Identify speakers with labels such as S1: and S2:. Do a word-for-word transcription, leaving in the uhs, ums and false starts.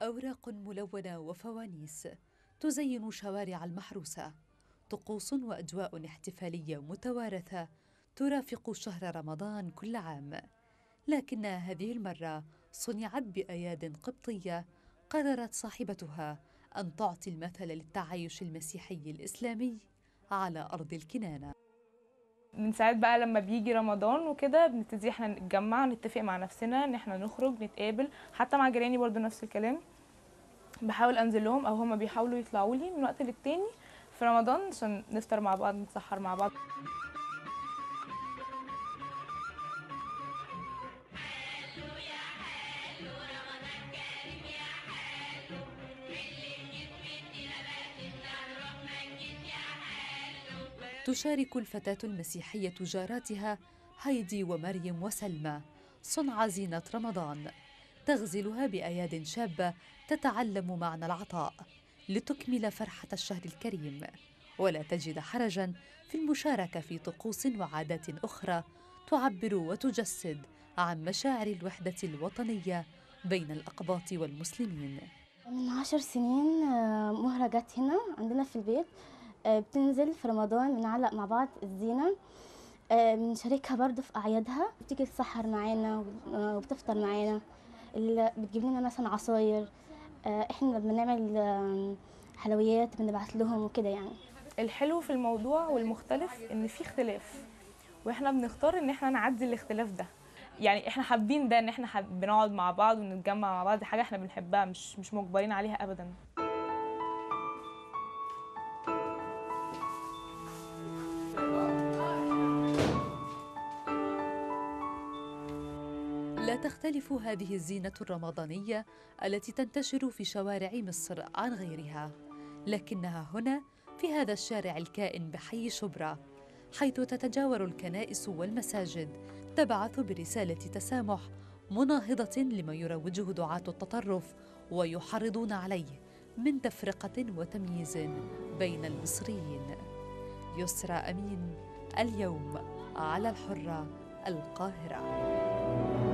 S1: أوراق ملونة وفوانيس تزين شوارع المحروسة، طقوس وأجواء احتفالية متوارثة ترافق شهر رمضان كل عام، لكن هذه المرة صنعت بأياد قبطية قررت صاحبتها أن تعطي المثل للتعايش المسيحي الإسلامي على أرض الكنانة.
S2: من ساعة بقى لما بيجي رمضان وكده بنبتدي احنا نتجمع، نتفق مع نفسنا ان احنا نخرج نتقابل، حتى مع جيراني برضو نفس الكلام. بحاول انزل لهم او هما بيحاولوا يطلعوا لي من وقت للتاني في رمضان عشان نفطر مع بعض، نتسحر مع بعض.
S1: تشارك الفتاة المسيحية جاراتها هايدي ومريم وسلمى صنع زينة رمضان، تغزلها بأياد شابة تتعلم معنى العطاء لتكمل فرحة الشهر الكريم، ولا تجد حرجاً في المشاركة في طقوس وعادات أخرى تعبر وتجسد عن مشاعر الوحدة الوطنية بين الأقباط والمسلمين.
S3: من عشر سنين آه، مهرة جت هنا عندنا في البيت، آه، بتنزل في رمضان بنعلق مع بعض الزينة، آه، بنشاركها برضو في أعيادها، بتيجي تسحر معانا وبتفطر معانا، اللي بتجيب لنا مثلا عصاير، آه، احنا بنعمل آه، حلويات بنبعت لهم وكده يعني.
S2: الحلو في الموضوع والمختلف ان في اختلاف، واحنا بنختار ان احنا نعدي الاختلاف ده. يعني احنا حابين ده، ان احنا حاب بنقعد مع بعض ونتجمع مع بعض، دي حاجة احنا بنحبها، مش مش مجبرين عليها ابدا.
S1: لا تختلف هذه الزينة الرمضانية التي تنتشر في شوارع مصر عن غيرها، لكنها هنا في هذا الشارع الكائن بحي شبرا، حيث تتجاور الكنائس والمساجد تبعث برسالة تسامح مناهضة لما يروجه دعاة التطرف ويحرضون عليه من تفرقة وتمييز بين المصريين. يسرى أمين، اليوم، على الحرة، القاهرة.